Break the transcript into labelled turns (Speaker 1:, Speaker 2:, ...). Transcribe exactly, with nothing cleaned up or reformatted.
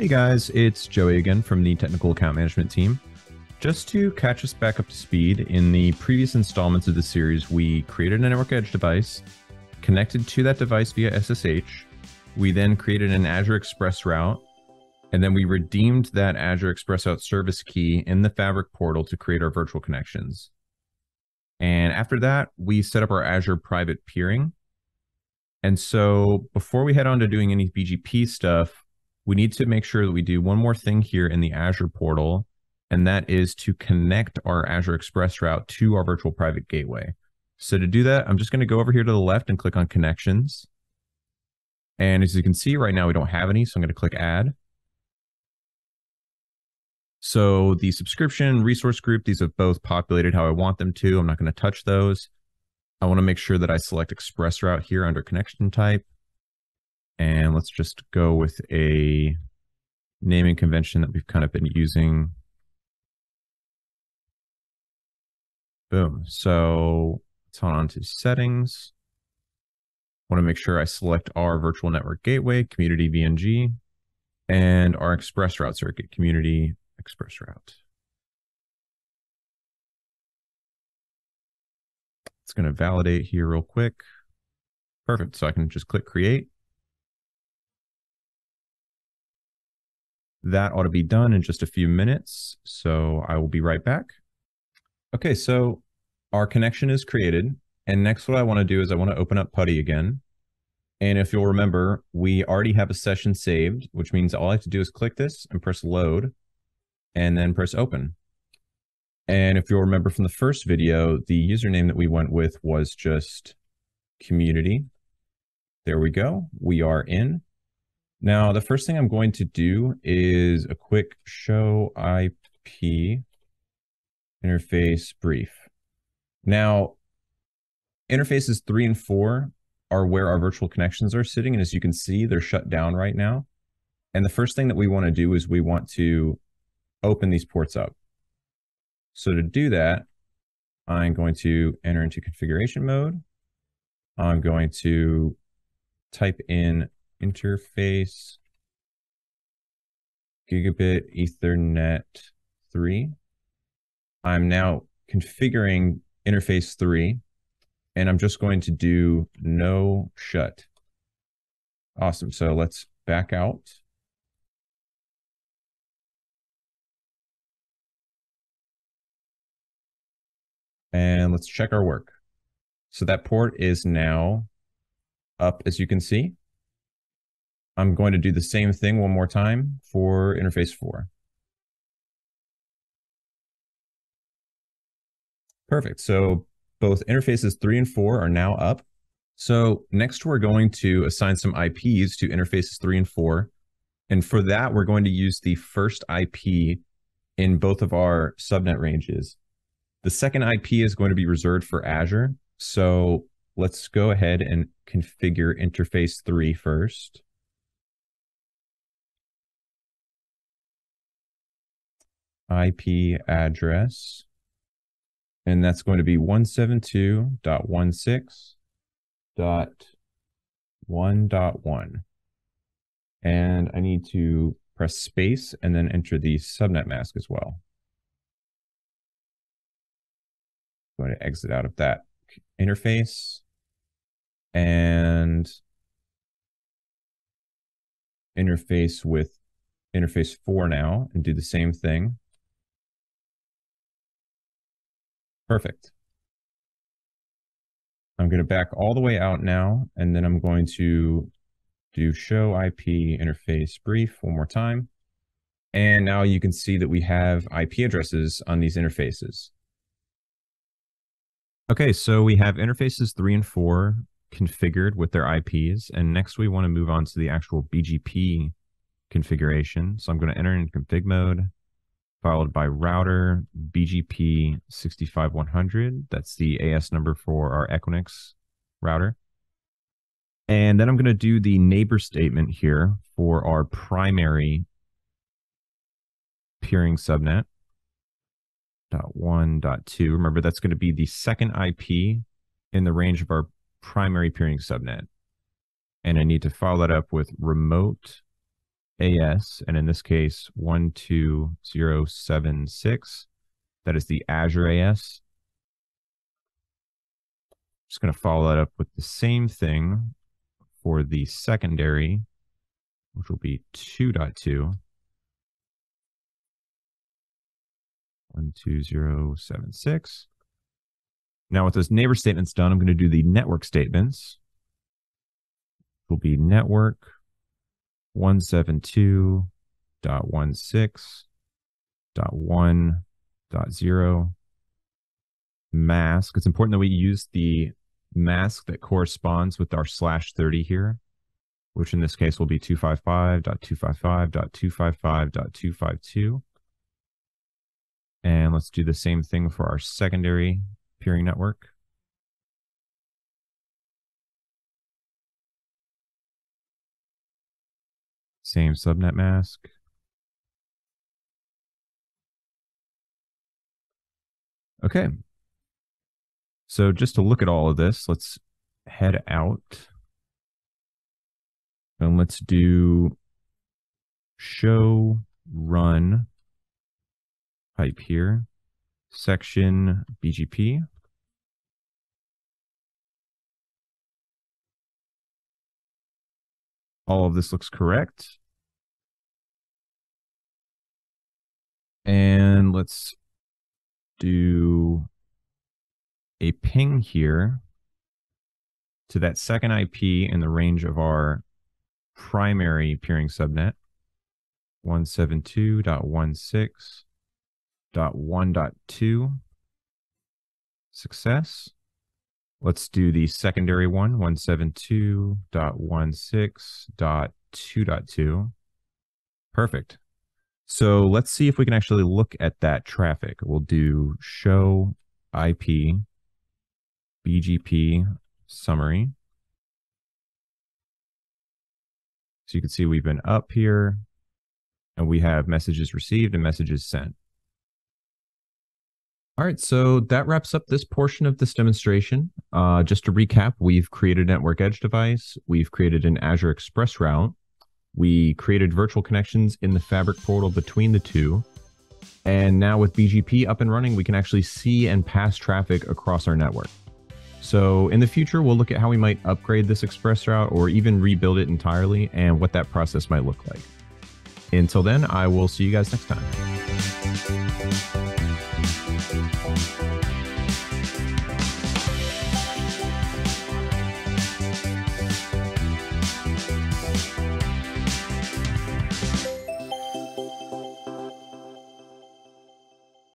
Speaker 1: Hey guys, it's Joey again from the Technical Account Management team. Just to catch us back up to speed, in the previous installments of the series, we created a network edge device, connected to that device via S S H. We then created an Azure ExpressRoute, and then we redeemed that Azure ExpressRoute service key in the Fabric portal to create our virtual connections. And after that, we set up our Azure private peering. And so before we head on to doing any B G P stuff, we need to make sure that we do one more thing here in the Azure portal, and that is to connect our Azure ExpressRoute to our virtual private gateway. So to do that, I'm just going to go over here to the left and click on Connections. And as you can see right now, we don't have any, so I'm going to click Add. So the subscription, resource group, these have both populated how I want them to. I'm not going to touch those. I want to make sure that I select ExpressRoute here under connection type. And let's just go with a naming convention that we've kind of been using. Boom. So let's hold on to settings. I want to make sure I select our virtual network gateway, community V N G, and our ExpressRoute circuit, community ExpressRoute. It's going to validate here real quick. Perfect. So I can just click create. That ought to be done in just a few minutes. So I will be right back. Okay, so our connection is created. And next what I want to do is I want to open up PuTTY again. And if you'll remember, we already have a session saved, which means all I have to do is click this and press load and then press open. And if you'll remember from the first video, the username that we went with was just community. There we go. We are in. Now, the first thing I'm going to do is a quick show I P interface brief. Now, interfaces three and four are where our virtual connections are sitting. And as you can see, they're shut down right now. And the first thing that we want to do is we want to open these ports up. So to do that, I'm going to enter into configuration mode. I'm going to type in interface gigabit Ethernet three. I'm now configuring interface three, and I'm just going to do no shut. Awesome. So let's back out. And let's check our work. So that port is now up, as you can see. I'm going to do the same thing one more time for interface four. Perfect. So both interfaces three and four are now up. So next we're going to assign some I Ps to interfaces three and four. And for that, we're going to use the first I P in both of our subnet ranges. The second I P is going to be reserved for Azure. So let's go ahead and configure interface three first. I P address, and that's going to be one seventy-two dot sixteen dot one dot one. And I need to press space and then enter the subnet mask as well. I'm going to exit out of that interface and interface with interface four now and do the same thing. Perfect. I'm going to back all the way out now, and then I'm going to do show I P interface brief one more time. And now you can see that we have I P addresses on these interfaces. Okay, so we have interfaces three and four configured with their I Ps, and next we want to move on to the actual B G P configuration. So I'm going to enter in config mode, followed by router B G P sixty-five one hundred. That's the A S number for our Equinix router. And then I'm going to do the neighbor statement here for our primary peering subnet. Dot one, dot two. Remember, that's going to be the second I P in the range of our primary peering subnet. And I need to follow that up with remote A S, and in this case, one two zero seven six. That is the Azure A S. Just going to follow that up with the same thing for the secondary, which will be two dot two. one two zero seven six. Now with those neighbor statements done, I'm going to do the network statements. It will be network one seventy-two dot sixteen dot one dot zero mask. It's important that we use the mask that corresponds with our slash thirty here, which in this case will be two fifty-five dot two fifty-five dot two fifty-five dot two fifty-two. And let's do the same thing for our secondary peering network. Same subnet mask. Okay. So just to look at all of this, let's head out. And let's do show run pipe here, section B G P. All of this looks correct. And let's do a ping here to that second I P in the range of our primary peering subnet, one seventy-two dot sixteen dot one dot two. Success. Let's do the secondary one, one seventy-two dot sixteen dot two dot two. Perfect. So let's see if we can actually look at that traffic. We'll do show I P B G P summary. So you can see we've been up here and we have messages received and messages sent. All right, so that wraps up this portion of this demonstration. Uh, just to recap, we've created a network edge device. We've created an Azure ExpressRoute. We created virtual connections in the Fabric portal between the two. And now with B G P up and running, we can actually see and pass traffic across our network. So in the future, we'll look at how we might upgrade this ExpressRoute or even rebuild it entirely and what that process might look like. Until then, I will see you guys next time.